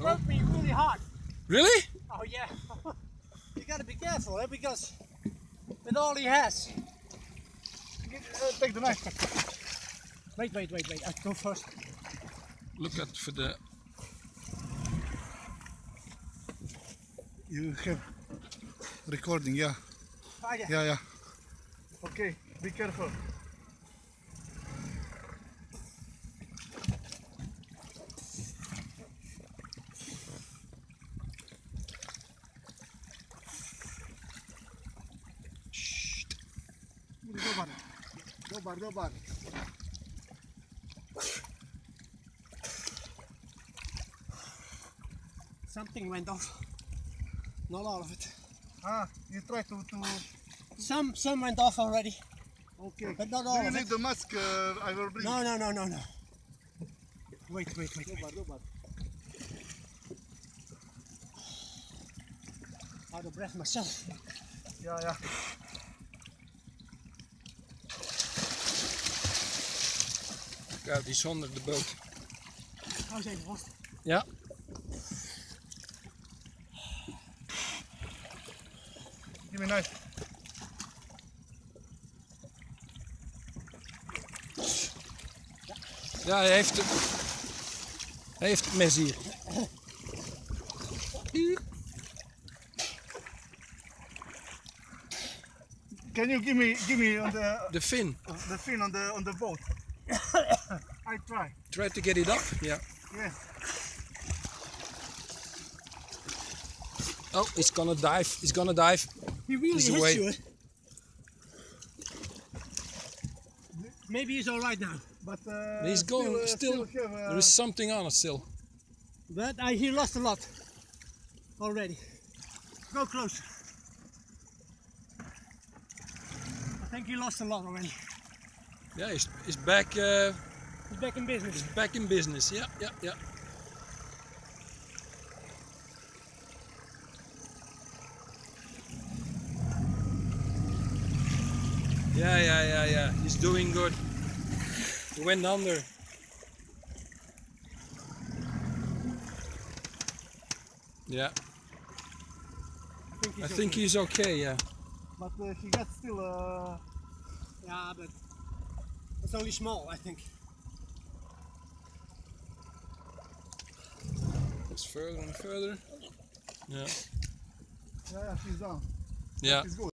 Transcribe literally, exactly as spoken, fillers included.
broke me really hard. Really? Oh yeah. You gotta be careful, eh? Because with all he has. Uh, take the knife. Wait, wait, wait, wait. I go first. Look at for the. You have recording, yeah. Ah, yeah. Yeah, yeah. Okay, be careful. Dobar, dobar, dobar. Something went off. Not all of it. Ah, you try to, to... Some some went off already. Okay. But not all Do you of need it. the mask? Uh, I will bring. No, no, no, no, no. Wait, wait, wait. Dobar, wait. dobar. Out of breath myself. Ja, ja. Ja, die is onder de boot. Hou eens even vast. Ja. Give me a knife. Ja, hij heeft het. Hij heeft het mes hier. Can you give me, give me on the, De fin. the fin on the, on the boat? I try. Try to get it up. Ja. Yeah. Oh, he's gonna dive. He's gonna dive. He really He's hits away. you. Eh? Maybe he's all right now. But uh, He's going. uh, Still, have, uh, there is something on it still. But I, he lost a lot already. Go close. I think he lost a lot already. Yeah, he's, he's back. Uh, He's back in business. back in business. Yeah, yeah, yeah. Yeah, yeah, yeah, yeah. He's doing good. He went under. Yeah, I think he's, I think okay. he's okay. Yeah. But uh, he got still. Uh, Yeah, but it's only small, I think. It's further and further. Yeah. yeah, yeah, she's down. Yeah. He's good.